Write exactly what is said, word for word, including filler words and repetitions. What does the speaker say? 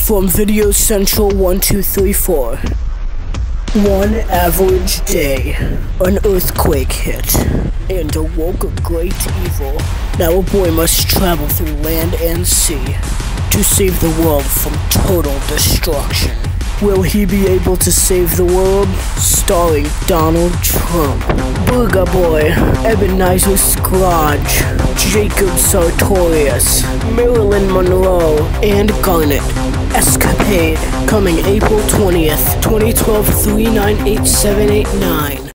From Video Central one two three four. One average day, an earthquake hit, and awoke a great evil. Now a boy must travel through land and sea to save the world from total destruction. Will he be able to save the world? Starring Donald Trump, Burger Boy, Ebenezer Scrooge, Jacob Sartorius, Marilyn Monroe, and Garnet. Escapade, coming April twentieth, twenty twelve, three nine eight seven eight nine.